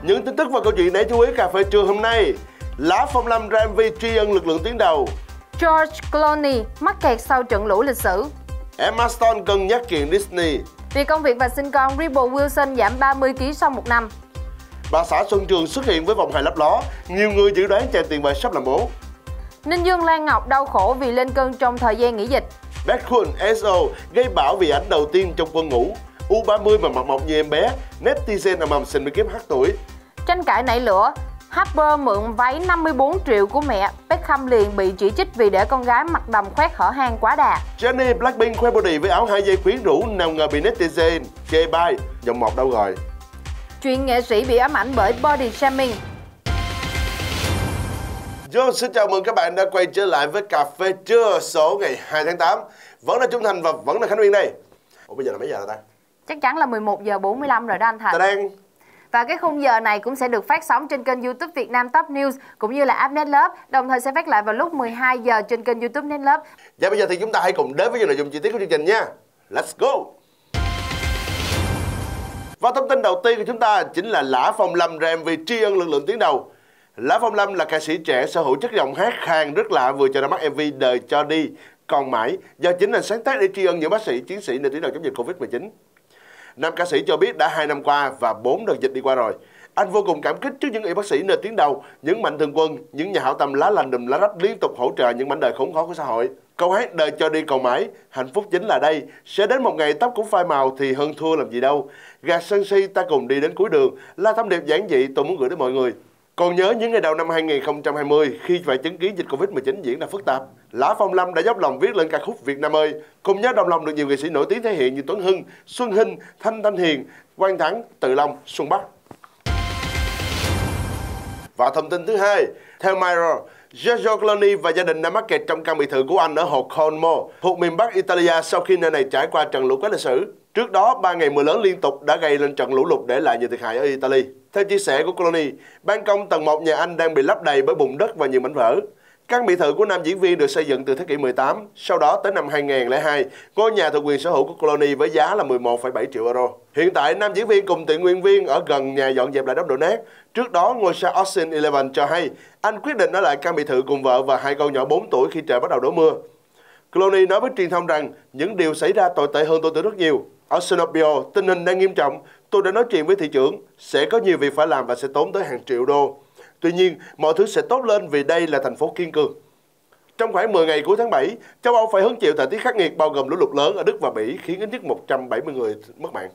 Những tin tức và câu chuyện đáng chú ý cà phê trưa hôm nay. Lá phong lâm ra MV tri ân lực lượng tuyến đầu. George Clooney mắc kẹt sau trận lũ lịch sử. Emma Stone cân nhắc kiện Disney. Vì công việc và sinh con, Rebel Wilson giảm 30 kg sau 1 năm. Bà xã Xuân Trường xuất hiện với vòng hài lấp ló. Nhiều người dự đoán chàng tiền vệ sắp làm bố. Ninh Dương Lan Ngọc đau khổ vì lên cân trong thời gian nghỉ dịch. Beckham SO gây bão vì ảnh đầu tiên trong quân ngũ. U30 mà mặt mộc như em bé. Netizen ầm ầm xin mới kiếm 2 tuổi. Tranh cãi nảy lửa. Harper mượn váy 54 triệu của mẹ. Beckham liền bị chỉ trích vì để con gái mặc đầm khoét hở hang quá đà. Jennie Blackpink khoe body với áo 2 dây quyến rũ, nào ngờ bị netizen chê bai. Giọng một đâu rồi? Chuyện nghệ sĩ bị ám ảnh bởi body shaming. Xin chào mừng các bạn đã quay trở lại với cà phê trưa số ngày 2 tháng 8. Vẫn là Trung Thành và vẫn là Khánh Nguyên đây. Ủa bây giờ là mấy giờ rồi ta? Chắc chắn là 11 giờ 45 rồi đó anh Thành. Ta đang... Và cái khung giờ này cũng sẽ được phát sóng trên kênh YouTube Việt Nam Top News cũng như là app Netlove, đồng thời sẽ phát lại vào lúc 12 giờ trên kênh YouTube Netlove. Và bây giờ thì chúng ta hãy cùng đến với những nội dung chi tiết của chương trình nha. Let's go! Và thông tin đầu tiên của chúng ta chính là Lã Phong Lâm ra MV tri ân lực lượng tuyến đầu. Lã Phong Lâm là ca sĩ trẻ sở hữu chất giọng hát khàn rất lạ vừa cho ra mắt MV Đời Cho Đi Còn Mãi do chính anh sáng tác để tri ân những bác sĩ, chiến sĩ nơi tuyến đầu chống dịch Covid-19. Nam ca sĩ cho biết đã 2 năm qua và 4 đợt dịch đi qua rồi. Anh vô cùng cảm kích trước những y bác sĩ nơi tuyến đầu, những mạnh thường quân, những nhà hảo tâm lá lành đùm lá rách liên tục hỗ trợ những mảnh đời khốn khó của xã hội. Câu hát Đời Cho Đi Còn Mãi, hạnh phúc chính là đây, sẽ đến một ngày tóc cũng phai màu thì hơn thua làm gì đâu. Gạt sân si ta cùng đi đến cuối đường là thông điệp giản dị tôi muốn gửi đến mọi người. Còn nhớ những ngày đầu năm 2020 khi phải chứng kiến dịch Covid-19 diễn ra phức tạp, Lã Phong Lâm đã dốc lòng viết lên ca khúc Việt Nam ơi, cùng nhớ đồng lòng được nhiều nghệ sĩ nổi tiếng thể hiện như Tuấn Hưng, Xuân Hinh, Thanh Hiền, Quang Thắng, Tự Long, Xuân Bắc. Và thông tin thứ hai, theo Mirror, George Clooney và gia đình đã mắc kẹt trong căn biệt thự của anh ở hồ Como, thuộc miền Bắc Italia sau khi nơi này trải qua trận lũ quét lịch sử. Trước đó, 3 ngày mưa lớn liên tục đã gây lên trận lũ lụt để lại nhiều thiệt hại ở Italy. Theo chia sẻ của Clooney, ban công tầng 1 nhà anh đang bị lấp đầy bởi bùn đất và nhiều mảnh vỡ. Căn biệt thự của nam diễn viên được xây dựng từ thế kỷ 18, sau đó tới năm 2002, ngôi nhà thuộc quyền sở hữu của Clooney với giá là 11,7 triệu euro. Hiện tại, nam diễn viên cùng tình nguyện viên ở gần nhà dọn dẹp lại đống đổ nát. Trước đó, ngôi sao Ocean Eleven cho hay anh quyết định ở lại căn biệt thự cùng vợ và 2 con nhỏ 4 tuổi khi trời bắt đầu đổ mưa. Clooney nói với truyền thông rằng những điều xảy ra tồi tệ hơn tôi tưởng rất nhiều. Ở Sinopio, tình hình đang nghiêm trọng. Tôi đã nói chuyện với thị trưởng, sẽ có nhiều việc phải làm và sẽ tốn tới hàng triệu đô. Tuy nhiên, mọi thứ sẽ tốt lên vì đây là thành phố kiên cường. Trong khoảng 10 ngày cuối tháng 7, châu Âu phải hứng chịu thời tiết khắc nghiệt bao gồm lũ lụt lớn ở Đức và Bỉ khiến ít nhất 170 người mất mạng.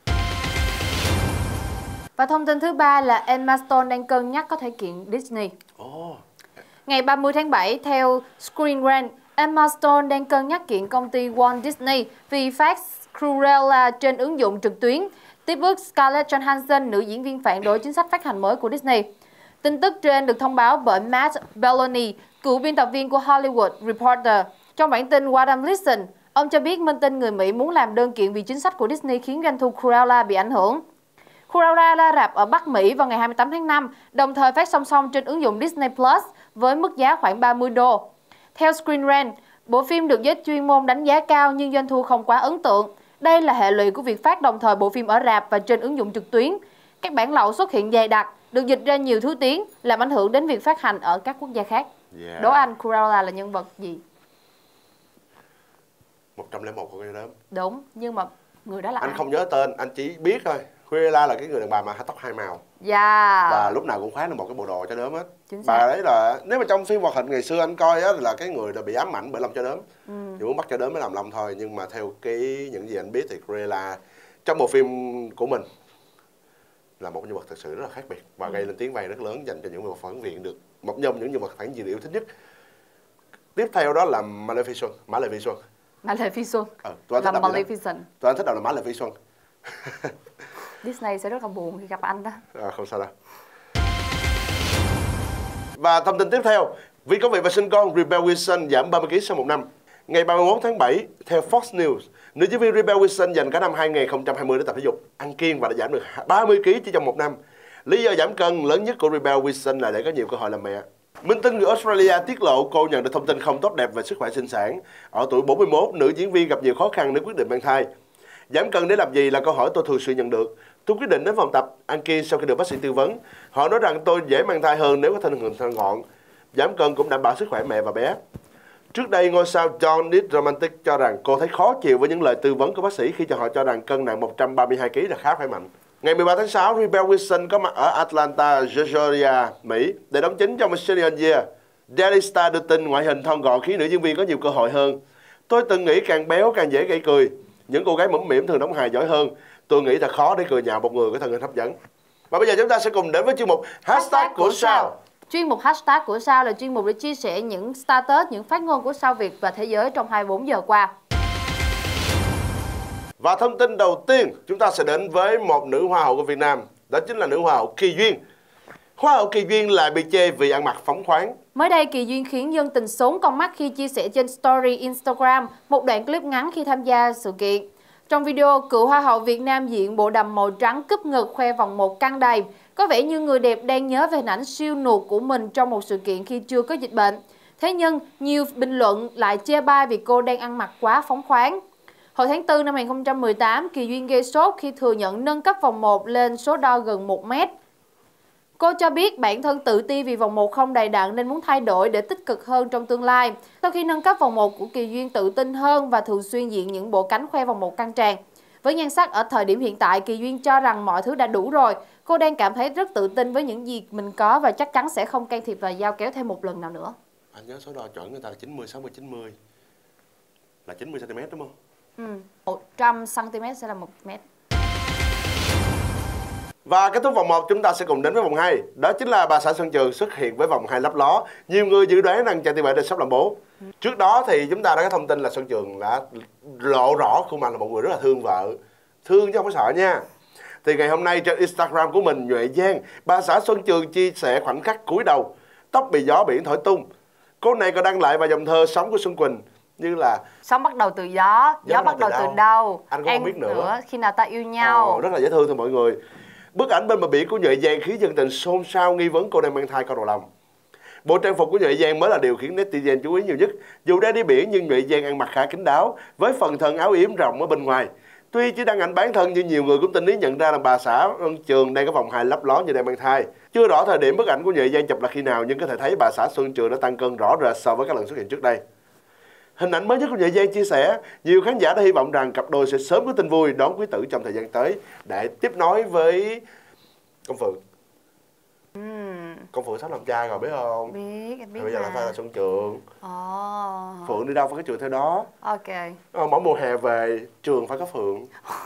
Và thông tin thứ ba là Emma Stone đang cân nhắc có thể kiện Disney. Ngày 30 tháng 7, theo Screen Rant, Emma Stone đang cân nhắc kiện công ty Walt Disney vì phát Cruella trên ứng dụng trực tuyến, tiếp bước Scarlett Johansson, nữ diễn viên phản đối chính sách phát hành mới của Disney. Tin tức trên được thông báo bởi Matt Belloni, cựu biên tập viên của Hollywood Reporter. Trong bản tin What I'm Listen, ông cho biết minh tinh người Mỹ muốn làm đơn kiện vì chính sách của Disney khiến doanh thu Cruella bị ảnh hưởng. Cruella ra rạp ở Bắc Mỹ vào ngày 28 tháng 5, đồng thời phát song song trên ứng dụng Disney Plus với mức giá khoảng 30 đô. Theo Screen Rant, bộ phim được giới chuyên môn đánh giá cao nhưng doanh thu không quá ấn tượng. Đây là hệ lụy của việc phát đồng thời bộ phim ở rạp và trên ứng dụng trực tuyến. Các bản lậu xuất hiện dày đặc, được dịch ra nhiều thứ tiếng, làm ảnh hưởng đến việc phát hành ở các quốc gia khác. Đố anh Cruella là nhân vật gì? 101 con người đó. Đúng, nhưng mà người đó là anh ai? Không nhớ tên, anh chỉ biết thôi. Cruella là cái người đàn bà mà tóc 2 màu. Và lúc nào cũng khoác lên một cái bộ đồ cho đốm hết. Bà đấy là, nếu mà trong phim hoạt hình ngày xưa anh coi á, là cái người đã bị ám ảnh bởi lông cho đốm. Chỉ muốn bắt cho đốm mới làm lông thôi. Nhưng mà theo những gì anh biết thì Cruella trong bộ phim của mình là một nhân vật thực sự rất là khác biệt và gây lên tiếng vang rất lớn dành cho những người phản viện được một trong những nhân vật phản diện yêu thích nhất. Tiếp theo đó là Maleficent. Maleficent. Tôi là Maleficent. Tôi thích đọc là Maleficent. Disney sẽ rất là buồn khi gặp anh đó. Không sao đâu. Và thông tin tiếp theo, vì công việc và sinh con, Rebel Wilson giảm 30 kg sau 1 năm. Ngày 31 tháng 7, theo Fox News, nữ diễn viên Rebel Wilson dành cả năm 2020 để tập thể dục, ăn kiêng và đã giảm được 30 kg chỉ trong 1 năm. Lý do giảm cân lớn nhất của Rebel Wilson là để có nhiều cơ hội làm mẹ. Minh tinh người Australia tiết lộ cô nhận được thông tin không tốt đẹp về sức khỏe sinh sản. Ở tuổi 41, nữ diễn viên gặp nhiều khó khăn nếu quyết định mang thai. Giảm cân để làm gì là câu hỏi tôi thường xuyên nhận được. Tôi quyết định đến phòng tập ăn kiêng sau khi được bác sĩ tư vấn. Họ nói rằng tôi dễ mang thai hơn nếu có thân hình thon gọn. Giảm cân cũng đảm bảo sức khỏe mẹ và bé. Trước đây, ngôi sao John Nick Romantic cho rằng cô thấy khó chịu với những lời tư vấn của bác sĩ khi họ cho rằng cân nặng 132 kg là khá khỏe mạnh. Ngày 13 tháng 6, Rebel Wilson có mặt ở Atlanta, Georgia, Mỹ để đóng chính trong Australian Year. Daily Star đưa tin ngoại hình thon gọn khiến nữ diễn viên có nhiều cơ hội hơn. Tôi từng nghĩ càng béo càng dễ gây cười. Những cô gái mũm mĩm thường đóng hài giỏi hơn. Tôi nghĩ thật khó để cười nhạo một người có thân hình hấp dẫn. Và bây giờ chúng ta sẽ cùng đến với chuyên mục Hashtag của Sao. Chuyên mục Hashtag của Sao là chuyên mục để chia sẻ những status, những phát ngôn của Sao Việt và thế giới trong 24 giờ qua. Và thông tin đầu tiên, chúng ta sẽ đến với một nữ hoa hậu của Việt Nam. Đó chính là nữ hoa hậu Kỳ Duyên. Hoa hậu Kỳ Duyên lại bị chê vì ăn mặc phóng khoáng. Mới đây, Kỳ Duyên khiến dân tình sốn con mắt khi chia sẻ trên story Instagram một đoạn clip ngắn khi tham gia sự kiện. Trong video, cựu hoa hậu Việt Nam diện bộ đầm màu trắng cúp ngực khoe vòng một căng đầy. Có vẻ như người đẹp đang nhớ về hình ảnh siêu nuột của mình trong một sự kiện khi chưa có dịch bệnh. Thế nhưng, nhiều bình luận lại chê bai vì cô đang ăn mặc quá phóng khoáng. Hồi tháng 4 năm 2018, Kỳ Duyên gây sốt khi thừa nhận nâng cấp vòng 1 lên số đo gần 1 mét. Cô cho biết bản thân tự ti vì vòng 1 không đầy đặn nên muốn thay đổi để tích cực hơn trong tương lai. Sau khi nâng cấp vòng 1 của Kỳ Duyên tự tin hơn và thường xuyên diện những bộ cánh khoe vòng 1 căng tràn. Với nhan sắc ở thời điểm hiện tại, Kỳ Duyên cho rằng mọi thứ đã đủ rồi. Cô đang cảm thấy rất tự tin với những gì mình có và chắc chắn sẽ không can thiệp vào dao kéo thêm một lần nào nữa. Anh nhớ số đo chuẩn người ta là 90, 60, 90. Là 90 cm đúng không? 100 cm sẽ là 1 mét. Và kết thúc vòng 1, chúng ta sẽ cùng đến với vòng 2. Đó chính là bà xã Xuân Trường xuất hiện với vòng 2 lấp ló. Nhiều người dự đoán rằng chàng tỷ vệ sắp làm bố. Trước đó thì chúng ta đã có thông tin là Xuân Trường đã lộ rõ khuôn mặt là một người rất là thương vợ. Thương chứ không có sợ nha. Thì ngày hôm nay trên Instagram của mình, Nhuệ Giang, bà xã Xuân Trường chia sẻ khoảnh khắc cúi đầu, tóc bị gió biển thổi tung. Cô này còn đăng lại vài dòng thơ sống của Xuân Quỳnh như là Sống bắt đầu từ gió bắt đầu từ đâu, anh cũng không biết nữa. Khi nào ta yêu nhau. Rất là dễ thương thôi mọi người. Bức ảnh bên bờ biển của Nhuệ Giang khiến dân tình xôn xao nghi vấn cô đang mang thai con đầu lòng. Bộ trang phục của Nhuệ Giang mới là điều khiến netizen chú ý nhiều nhất. Dù đang đi biển nhưng Nhuệ Giang ăn mặc khá kín đáo với phần thân áo yếm rộng ở bên ngoài. Tuy chỉ đăng ảnh bán thân nhưng nhiều người cũng tinh ý nhận ra là bà xã Xuân Trường đang có vòng 2 lấp ló như đang mang thai. Chưa rõ thời điểm bức ảnh của Nhuệ Giang chụp là khi nào nhưng có thể thấy bà xã Xuân Trường đã tăng cân rõ rệt so với các lần xuất hiện trước đây. Hình ảnh mới nhất của Nhuệ Giang chia sẻ, nhiều khán giả đã hy vọng rằng cặp đôi sẽ sớm có tin vui đón quý tử trong thời gian tới để tiếp nối với Công Phượng. Công Phượng sắp làm trai rồi biết không? Biết, em biết. Bây giờ là phải là Xuân Trường. Phượng đi đâu phải có Trường theo đó. Ok. Mỗi mùa hè về Trường phải có Phượng.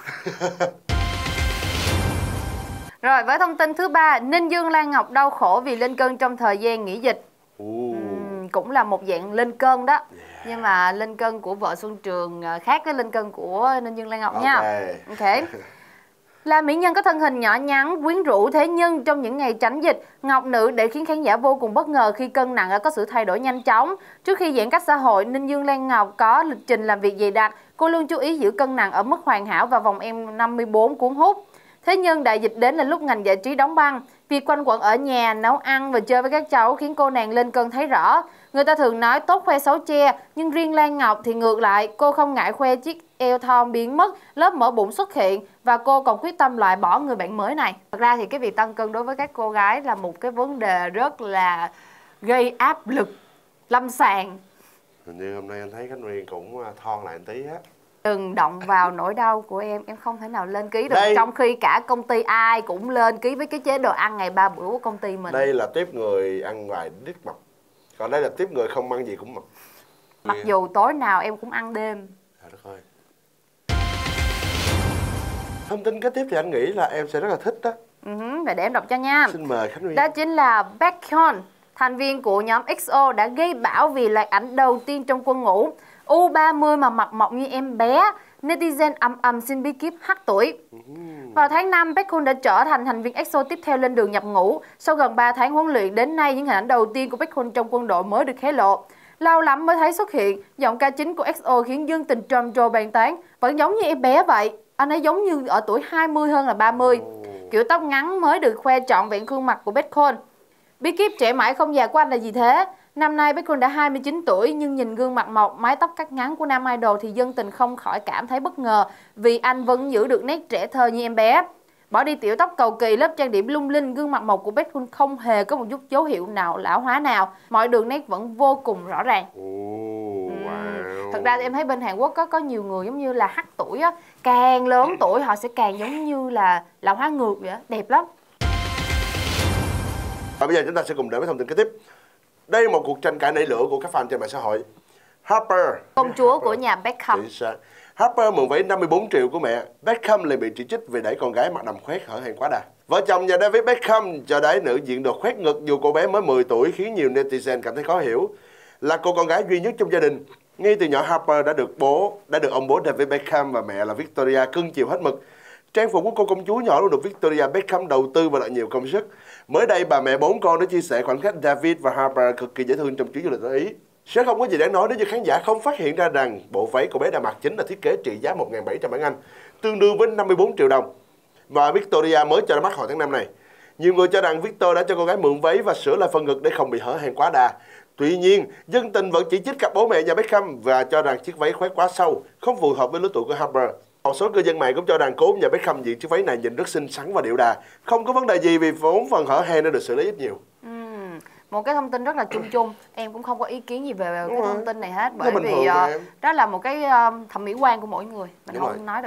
Rồi, với thông tin thứ 3, Ninh Dương Lan Ngọc đau khổ vì lên cân trong thời gian nghỉ dịch. Cũng là một dạng lên cân đó. Nhưng mà lên cân của vợ Xuân Trường khác với lên cân của Ninh Dương Lan Ngọc nha. Ok. Là mỹ nhân có thân hình nhỏ nhắn, quyến rũ, thế nhưng trong những ngày tránh dịch, Ngọc Nữ để khiến khán giả vô cùng bất ngờ khi cân nặng có sự thay đổi nhanh chóng. Trước khi giãn cách xã hội, Ninh Dương Lan Ngọc có lịch trình làm việc dày đặc. Cô luôn chú ý giữ cân nặng ở mức hoàn hảo và vòng eo 54 cuốn hút. Thế nhưng đại dịch đến là lúc ngành giải trí đóng băng. Việc quanh quẩn ở nhà, nấu ăn và chơi với các cháu khiến cô nàng lên cân thấy rõ. Người ta thường nói tốt khoe xấu che, nhưng riêng Lan Ngọc thì ngược lại. Cô không ngại khoe chiếc eo thon biến mất, lớp mỡ bụng xuất hiện và cô còn quyết tâm loại bỏ người bạn mới này. Thật ra thì cái việc tăng cân đối với các cô gái là một cái vấn đề rất là gây áp lực lâm sàng. Hình như hôm nay anh thấy Khánh Nguyên cũng thon lại một tí á. Đừng động vào nỗi đau của em không thể nào lên ký được. Đây. Trong khi cả công ty ai cũng lên ký với cái chế độ ăn ngày 3 bữa của công ty mình. Đây là tiếp người ăn ngoài đít mập. Còn đây là tiếp người không ăn gì cũng mập. Mặc dù tối nào em cũng ăn đêm. Trời đất ơi. Thông tin kế tiếp thì anh nghĩ là em sẽ rất là thích đó. Vậy để em đọc cho nha. Xin mời Khánh Nguyên. Đó chính là Baekhyun, thành viên của nhóm EXO đã gây bão vì loạt ảnh đầu tiên trong quân ngũ. U30 mà mặt mọng như em bé, netizen ầm xin bí kíp hắt tuổi. Vào tháng 5, Baekhyun đã trở thành thành viên EXO tiếp theo lên đường nhập ngũ. Sau gần 3 tháng huấn luyện, đến nay những hình ảnh đầu tiên của Baekhyun trong quân đội mới được hé lộ. Lâu lắm mới thấy xuất hiện, giọng ca chính của EXO khiến dân tình trầm trồ bàn tán. Vẫn giống như em bé vậy, anh ấy giống như ở tuổi 20 hơn là 30. Kiểu tóc ngắn mới được khoe trọn vẹn khuôn mặt của Baekhyun. Bí kíp trẻ mãi không già của anh là gì thế? Năm nay Baekhyun đã 29 tuổi nhưng nhìn gương mặt mộc, mái tóc cắt ngắn của nam idol thì dân tình không khỏi cảm thấy bất ngờ vì anh vẫn giữ được nét trẻ thơ như em bé. Bỏ đi tiểu tóc cầu kỳ, lớp trang điểm lung linh, gương mặt mộc của Baekhyun không hề có một chút dấu hiệu nào lão hóa nào, mọi đường nét vẫn vô cùng rõ ràng. Wow. Thật ra thì em thấy bên Hàn Quốc có nhiều người giống như là hắc tuổi á, càng lớn tuổi họ sẽ càng giống như là lão hóa ngược vậy á, đẹp lắm. Và bây giờ chúng ta sẽ cùng đến với thông tin kế tiếp. Đây là một cuộc tranh cãi nảy lửa của các fan trên mạng xã hội. Harper, Công chúa của nhà Beckham. Harper mượn váy 54 triệu của mẹ. Beckham lại bị chỉ trích vì đẩy con gái mặc đầm khoét hở hang quá đà. Vợ chồng nhà David Beckham cho đáy nữ diện đồ khoét ngực dù cô bé mới 10 tuổi khiến nhiều netizen cảm thấy khó hiểu. Là cô con gái duy nhất trong gia đình, ngay từ nhỏ Harper đã được ông bố David Beckham và mẹ là Victoria cưng chiều hết mực. Trang phục của cô công chúa nhỏ luôn được Victoria Beckham đầu tư và đặt nhiều công sức. Mới đây bà mẹ 4 con đã chia sẻ khoảnh khắc David và Harper cực kỳ dễ thương trong chuyến du lịch ở Ý. Sẽ không có gì đáng nói nếu như khán giả không phát hiện ra rằng bộ váy cô bé đã mặc chính là thiết kế trị giá 1.700 bảng Anh, tương đương với 54 triệu đồng. Và Victoria mới cho ra mắt hồi tháng 5 này. Nhiều người cho rằng Victor đã cho cô gái mượn váy và sửa lại phần ngực để không bị hở hang quá đà. Tuy nhiên, dân tình vẫn chỉ trích cặp bố mẹ nhà Beckham và cho rằng chiếc váy khoét quá sâu, không phù hợp với lứa tuổi của Harper. Một số cư dân mạng cũng cho rằng cố nhà Beckham diện chiếc váy này nhìn rất xinh xắn và điệu đà, không có vấn đề gì vì vốn phần hở hang đã được xử lý ít nhiều. Một cái thông tin rất là chung chung, em cũng không có ý kiến gì về cái thông tin này hết, bởi vì đó là một cái thẩm mỹ quan của mỗi người, mình không nói được.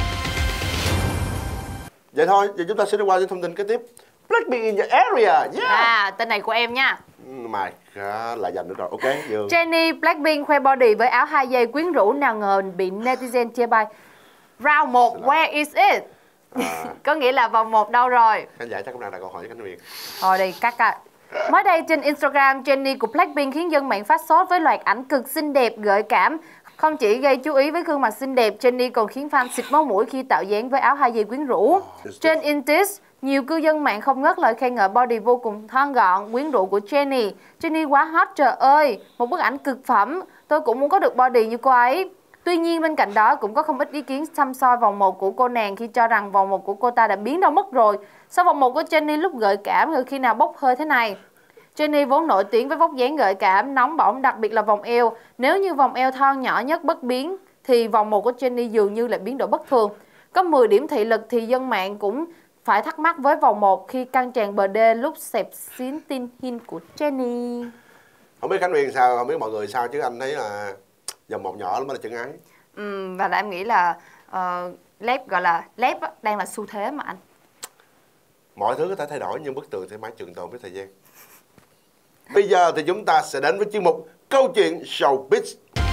Vậy thôi, giờ chúng ta sẽ đi qua những thông tin kế tiếp. Blackpink in the area, yeah. Tên này của em nha. My God, lại dành nữa rồi, ok. Jennie Blackpink khoe body với áo 2 giây quyến rũ, nào ngờ bị netizen chê bai. Round 1, where is it? Có nghĩa là vòng 1 đâu rồi? Khán giả chắc cũng đang đặt câu hỏi cho Khánh Huyền. Thôi đi, cắt ạ. Mới đây trên Instagram, Jennie của Blackpink khiến dân mạng phát sốt với loạt ảnh cực xinh đẹp, gợi cảm. Không chỉ gây chú ý với gương mặt xinh đẹp, Jennie còn khiến fan xịt máu mũi khi tạo dáng với áo 2 giây quyến rũ. Trên Intis, nhiều cư dân mạng không ngớt lời khen ngợi body vô cùng thon gọn, quyến rũ của Jennie. Jennie quá hot trời ơi, một bức ảnh cực phẩm, tôi cũng muốn có được body như cô ấy. Tuy nhiên bên cạnh đó cũng có không ít ý kiến xăm soi vòng 1 của cô nàng khi cho rằng vòng 1 của cô ta đã biến đâu mất rồi. Sau vòng 1 của Jennie lúc gợi cảm rồi khi nào bốc hơi thế này. Jennie vốn nổi tiếng với vóc dáng gợi cảm, nóng bỏng, đặc biệt là vòng eo. Nếu như vòng eo thon nhỏ nhất bất biến thì vòng 1 của Jennie dường như lại biến đổi bất thường. Có 10 điểm thị lực thì dân mạng cũng phải thắc mắc với vòng 1 khi căng tràn bờ đê lúc xẹp xín tin hin của Jennie. Không biết Khánh Huyền sao, không biết mọi người sao chứ anh thấy là vòng 1 nhỏ lắm mới là chân ái. Và là em nghĩ là lép gọi là lép đang là xu thế mà anh. Mọi thứ có thể thay đổi nhưng bức tường sẽ mãi trường tồn với thời gian. Bây giờ thì chúng ta sẽ đến với chuyên mục Câu chuyện Showbiz.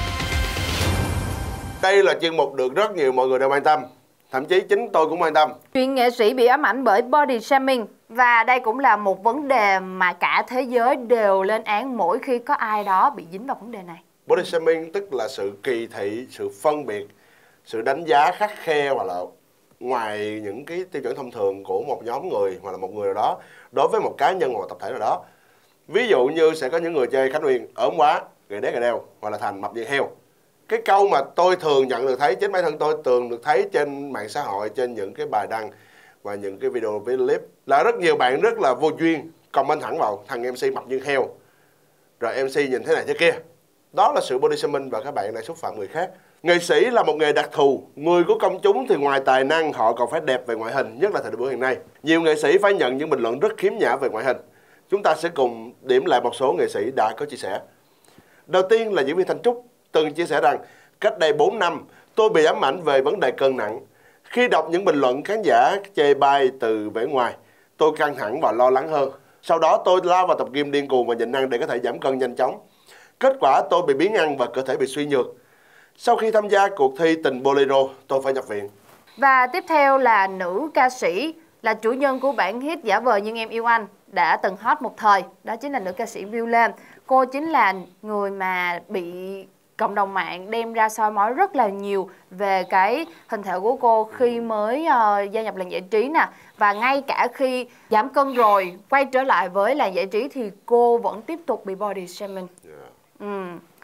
Đây là chuyên mục được rất nhiều mọi người đều quan tâm. Thậm chí chính tôi cũng quan tâm. Chuyện nghệ sĩ bị ám ảnh bởi body shaming. Và đây cũng là một vấn đề mà cả thế giới đều lên án mỗi khi có ai đó bị dính vào vấn đề này. Body shaming tức là sự kỳ thị, sự phân biệt, sự đánh giá khắt khe hoặc là ngoài những cái tiêu chuẩn thông thường của một nhóm người hoặc là một người nào đó đối với một cá nhân hoặc một tập thể nào đó. Ví dụ như sẽ có những người chơi Khánh Huyền ốm quá, gầy đét gầy đeo hoặc là thành mập như heo. Cái câu mà tôi thường nhận được thấy, chính bản thân tôi thường được thấy trên mạng xã hội, trên những cái bài đăng và những cái video clip là rất nhiều bạn rất là vô duyên comment thẳng vào thằng MC mập như heo, rồi MC nhìn thế này thế kia. Đó là sự body shaming và các bạn này xúc phạm người khác. Nghệ sĩ là một nghề đặc thù, người của công chúng thì ngoài tài năng họ còn phải đẹp về ngoại hình, nhất là thời buổi hiện nay. Nhiều nghệ sĩ phải nhận những bình luận rất khiếm nhã về ngoại hình. Chúng ta sẽ cùng điểm lại một số nghệ sĩ đã có chia sẻ. Đầu tiên là diễn viên Thanh Trúc từng chia sẻ rằng cách đây 4 năm tôi bị ám ảnh về vấn đề cân nặng. Khi đọc những bình luận khán giả chê bai từ vẻ ngoài, tôi căng thẳng và lo lắng hơn. Sau đó tôi lao vào tập gym điên cuồng và nhịn ăn để có thể giảm cân nhanh chóng. Kết quả tôi bị biếng ăn và cơ thể bị suy nhược. Sau khi tham gia cuộc thi Tình Bolero, tôi phải nhập viện. Và tiếp theo là nữ ca sĩ, là chủ nhân của bản hit Giả vờ nhưng em yêu anh, đã từng hot một thời. Đó chính là nữ ca sĩ Viu Lê. Cô chính là người mà bị cộng đồng mạng đem ra soi mói rất là nhiều về cái hình thể của cô khi mới gia nhập làng giải trí nè. Và ngay cả khi giảm cân rồi, quay trở lại với làng giải trí thì cô vẫn tiếp tục bị body shaming.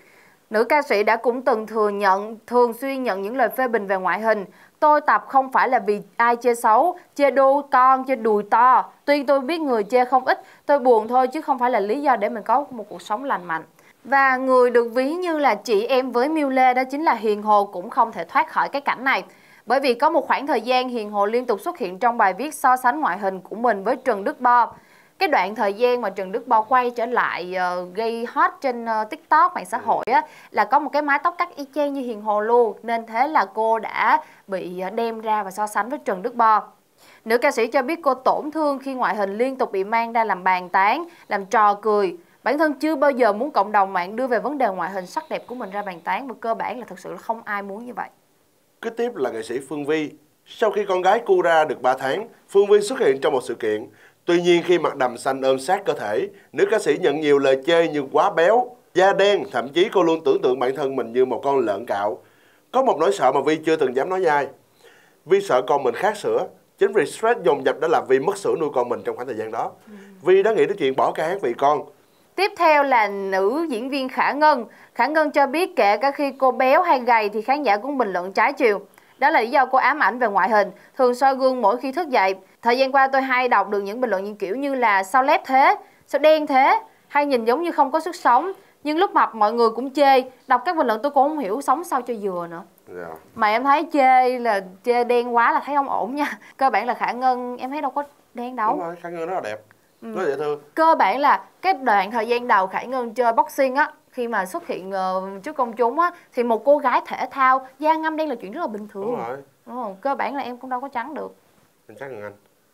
Nữ ca sĩ đã cũng từng thường xuyên nhận những lời phê bình về ngoại hình. Tôi tập không phải là vì ai chê xấu, chê đô con, chê đùi to. Tuy tôi biết người chê không ít, tôi buồn thôi chứ không phải là lý do để mình có một cuộc sống lành mạnh. Và người được ví như là chị em với Miu Lê đó chính là Hiền Hồ cũng không thể thoát khỏi cái cảnh này. Bởi vì có một khoảng thời gian Hiền Hồ liên tục xuất hiện trong bài viết so sánh ngoại hình của mình với Trần Đức Bo. Cái đoạn thời gian mà Trần Đức Bo quay trở lại gây hot trên TikTok, mạng xã hội á, là có một cái mái tóc cắt y chang như Hiền Hồ luôn. Nên thế là cô đã bị đem ra và so sánh với Trần Đức Bo. Nữ ca sĩ cho biết cô tổn thương khi ngoại hình liên tục bị mang ra làm bàn tán, làm trò cười. Bản thân chưa bao giờ muốn cộng đồng mạng đưa về vấn đề ngoại hình sắc đẹp của mình ra bàn tán, và cơ bản là thực sự là không ai muốn như vậy. Kế tiếp là nghệ sĩ Phương Vi. Sau khi con gái cu ra được 3 tháng, Phương Vi xuất hiện trong một sự kiện. Tuy nhiên khi mặc đầm xanh ôm sát cơ thể, nữ ca sĩ nhận nhiều lời chê như quá béo, da đen, thậm chí cô luôn tưởng tượng bản thân mình như một con lợn cạo. Có một nỗi sợ mà Vi chưa từng dám nói dai. Vi sợ con mình khát sữa. Chính vì stress dồn dập đã làm Vi mất sữa nuôi con mình trong khoảng thời gian đó. Vi đã nghĩ đến chuyện bỏ ca hát vì con. Tiếp theo là nữ diễn viên Khả Ngân. Khả Ngân cho biết kể cả khi cô béo hay gầy thì khán giả cũng bình luận trái chiều. Đó là lý do cô ám ảnh về ngoại hình, thường soi gương mỗi khi thức dậy. Thời gian qua tôi hay đọc được những bình luận những kiểu như là sao lép thế, sao đen thế, hay nhìn giống như không có sức sống. Nhưng lúc mập mọi người cũng chê. Đọc các bình luận tôi cũng không hiểu sống sao cho vừa nữa. Mà em thấy chê đen quá là thấy không ổn nha. Cơ bản là Khả Ngân em thấy đâu có đen đâu. Đúng rồi, Khả Ngân rất là đẹp, rất dễ thương. Cơ bản là cái đoạn thời gian đầu Khả Ngân chơi boxing á, khi mà xuất hiện trước công chúng á, thì một cô gái thể thao da ngăm đen là chuyện rất là bình thường. Đúng rồi. Đúng không? Cơ bản là em cũng đâu có trắng được. Mình trắng hơn anh.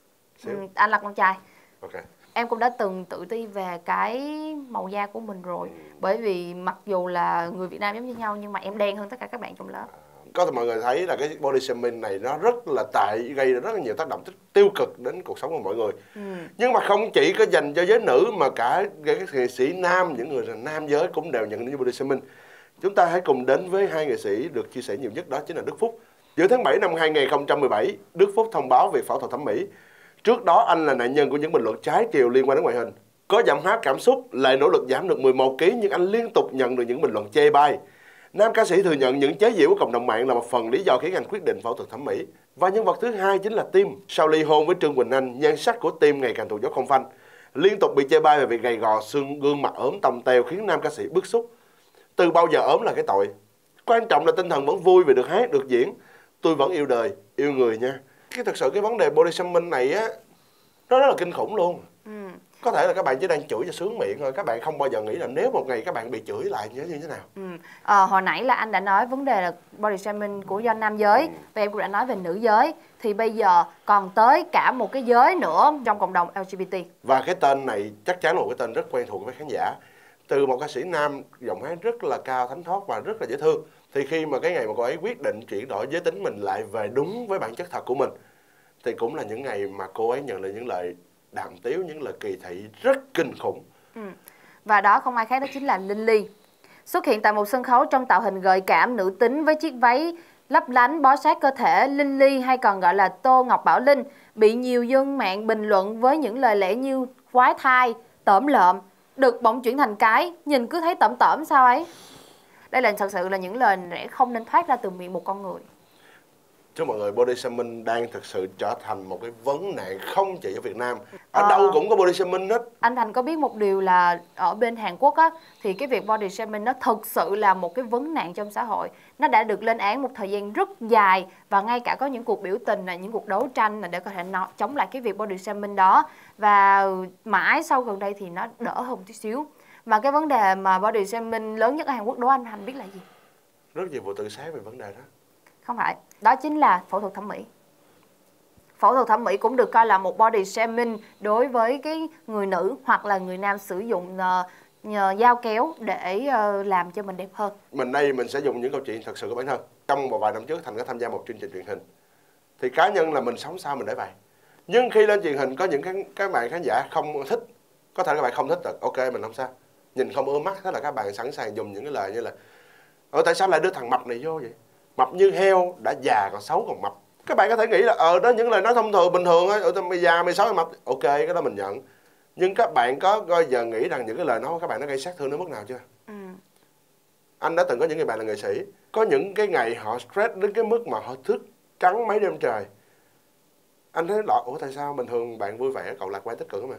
Anh là con trai. Okay. Em cũng đã từng tự ti về cái màu da của mình rồi. Bởi vì mặc dù là người Việt Nam giống như nhau nhưng mà em đen hơn tất cả các bạn trong lớp. Có thể mọi người thấy là cái body shaming này nó rất là tệ, gây ra rất là nhiều tác động tiêu cực đến cuộc sống của mọi người. Nhưng mà không chỉ có dành cho giới nữ mà cả các nghệ sĩ nam, những người là nam giới cũng đều nhận đến body shaming. Chúng ta hãy cùng đến với hai nghệ sĩ được chia sẻ nhiều nhất, đó chính là Đức Phúc. Giữa tháng 7 năm 2017, Đức Phúc thông báo việc phẫu thuật thẩm mỹ. Trước đó anh là nạn nhân của những bình luận trái chiều liên quan đến ngoại hình. Có giọng hát cảm xúc, lại nỗ lực giảm được 11 kg nhưng anh liên tục nhận được những bình luận chê bai. Nam ca sĩ thừa nhận những chế giễu của cộng đồng mạng là một phần lý do khiến anh quyết định phẫu thuật thẩm mỹ. Và nhân vật thứ hai chính là Tim. Sau ly hôn với Trương Quỳnh Anh, nhan sắc của Tim ngày càng thụt dốc không phanh. Liên tục bị chê bai về việc gầy gò, xương gương mặt ốm tông teo khiến nam ca sĩ bức xúc. Từ bao giờ ốm là cái tội. Quan trọng là tinh thần vẫn vui vì được hát, được diễn. Tôi vẫn yêu đời, yêu người nha. Thật sự cái vấn đề body shaming này á, nó rất là kinh khủng luôn. Có thể là các bạn chỉ đang chửi cho sướng miệng thôi. Các bạn không bao giờ nghĩ là nếu một ngày các bạn bị chửi lại như thế nào. Hồi nãy là anh đã nói vấn đề là body shaming của do nam giới. Và em cũng đã nói về nữ giới. Thì bây giờ còn tới cả một cái giới nữa trong cộng đồng LGBT. Và cái tên này chắc chắn là một cái tên rất quen thuộc với khán giả. Từ một ca sĩ nam giọng hát rất là cao, thánh thót và rất là dễ thương. Thì khi mà cái ngày mà cô ấy quyết định chuyển đổi giới tính mình lại về đúng với bản chất thật của mình, thì cũng là những ngày mà cô ấy nhận được những lời đàm tiếu, những lời kỳ thị rất kinh khủng. Và đó không ai khác đó chính là Linh Ly. Xuất hiện tại một sân khấu trong tạo hình gợi cảm nữ tính với chiếc váy lấp lánh bó sát cơ thể, Linh Ly hay còn gọi là Tô Ngọc Bảo Linh bị nhiều dân mạng bình luận với những lời lẽ như quái thai, tởm lợm, đực bỗng chuyển thành cái, nhìn cứ thấy tởm tởm sao ấy. Đây là thật sự là những lời lẽ không nên thoát ra từ miệng một con người. Chứ mọi người, body shaming đang thực sự trở thành một cái vấn nạn không chỉ ở Việt Nam. Ở đâu cũng có body shaming hết. Anh Thành có biết một điều là ở bên Hàn Quốc á, thì cái việc body shaming nó thực sự là một cái vấn nạn trong xã hội. Nó đã được lên án một thời gian rất dài và ngay cả có những cuộc biểu tình này, những cuộc đấu tranh này để có thể chống lại cái việc body shaming đó. Và mãi sau gần đây thì nó đỡ hơn một tí xíu. Và cái vấn đề mà body shaming lớn nhất ở Hàn Quốc đó anh Thành biết là gì? Rất nhiều vụ tự sát về vấn đề đó. Không phải, đó chính là phẫu thuật thẩm mỹ. Phẫu thuật thẩm mỹ cũng được coi là một body shaming đối với cái người nữ hoặc là người nam sử dụng dao kéo để làm cho mình đẹp hơn. Mình sẽ dùng những câu chuyện thật sự của bản thân. Trong một vài năm trước Thành có tham gia một chương trình truyền hình. Thì cá nhân là mình sống sao mình để vậy. Nhưng khi lên truyền hình có những các bạn khán giả không thích. Có thể các bạn không thích được, ok mình không sao. Nhìn không ưa mắt, thế là các bạn sẵn sàng dùng những cái lời như là tại sao lại đưa thằng mập này vô vậy? Mập như heo, đã già còn xấu còn mập. Các bạn có thể nghĩ là đó những lời nói thông thường bình thường á, mày già mày xấu mày mập, ok cái đó mình nhận. Nhưng các bạn có bao giờ nghĩ rằng những cái lời nói của các bạn nó gây sát thương đến mức nào chưa? Anh đã từng có những người bạn là nghệ sĩ, có những cái ngày họ stress đến cái mức mà họ thức trắng mấy đêm trời. Anh thấy lọ, ủa tại sao bình thường bạn vui vẻ, cậu lạc quan tích cực mà.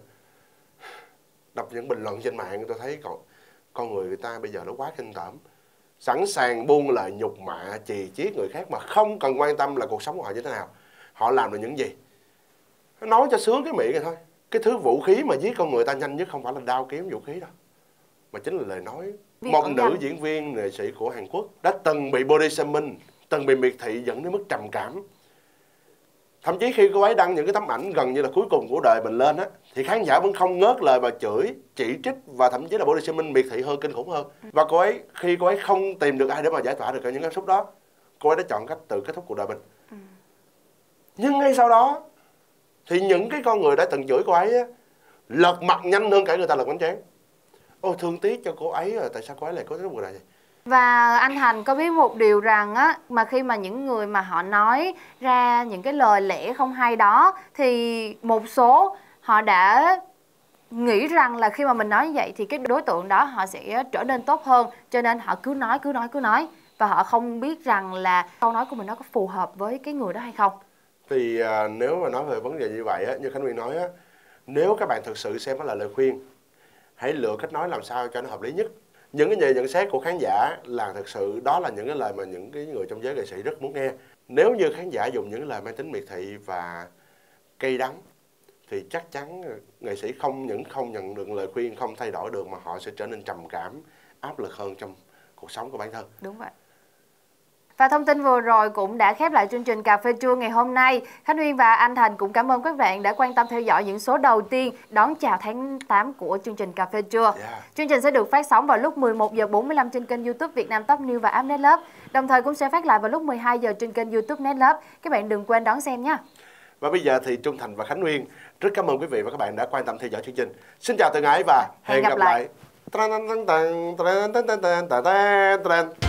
Đọc những bình luận trên mạng tôi thấy con người ta bây giờ nó quá kinh tởm, sẵn sàng buông lời nhục mạ, chì chiết người khác mà không cần quan tâm là cuộc sống của họ như thế nào, họ làm được những gì. Nó nói cho sướng cái miệng này thôi. Cái thứ vũ khí mà giết con người ta nhanh nhất không phải là đao kiếm vũ khí đâu, mà chính là lời nói. Một nữ diễn viên nghệ sĩ của Hàn Quốc đã từng bị body shaming, từng bị miệt thị dẫn đến mức trầm cảm. Thậm chí khi cô ấy đăng những cái tấm ảnh gần như là cuối cùng của đời mình lên á, thì khán giả vẫn không ngớt lời mà chửi, chỉ trích và thậm chí là body shaming, miệt thị hơn, kinh khủng hơn. Và khi cô ấy không tìm được ai để mà giải tỏa được những cảm xúc đó, cô ấy đã chọn cách tự kết thúc cuộc đời mình. Nhưng ngay sau đó thì những cái con người đã từng chửi cô ấy á, lật mặt nhanh hơn cả người ta lật bánh tráng. Ôi thương tiếc cho cô ấy rồi, tại sao cô ấy lại có cái cuộc đời này. Và anh Thành có biết một điều rằng á, mà khi mà những người mà họ nói ra những cái lời lẽ không hay đó, thì một số họ đã nghĩ rằng là khi mà mình nói như vậy thì cái đối tượng đó họ sẽ trở nên tốt hơn, cho nên họ cứ nói và họ không biết rằng là câu nói của mình nó có phù hợp với cái người đó hay không. Thì nếu mà nói về vấn đề như vậy á, như Khánh Nguyên nói á, nếu các bạn thực sự xem nó là lời khuyên, hãy lựa cách nói làm sao cho nó hợp lý nhất. Những cái nhận xét của khán giả là thực sự đó là những cái lời mà những cái người trong giới nghệ sĩ rất muốn nghe. Nếu như khán giả dùng những lời mang tính miệt thị và cay đắng thì chắc chắn nghệ sĩ không nhận được lời khuyên, không thay đổi được, mà họ sẽ trở nên trầm cảm, áp lực hơn trong cuộc sống của bản thân. Đúng vậy. Và thông tin vừa rồi cũng đã khép lại chương trình Cà phê trưa ngày hôm nay. Khánh Nguyên và anh Thành cũng cảm ơn các bạn đã quan tâm theo dõi những số đầu tiên đón chào tháng 8 của chương trình Cà phê trưa. Chương trình sẽ được phát sóng vào lúc 11 giờ 45 trên kênh YouTube Việt Nam Top News và app Netlove. Đồng thời cũng sẽ phát lại vào lúc 12 giờ trên kênh YouTube Netlove. Các bạn đừng quên đón xem nhé. Và bây giờ thì Trung Thành và Khánh Nguyên rất cảm ơn quý vị và các bạn đã quan tâm theo dõi chương trình. Xin chào thân ái và hẹn gặp lại.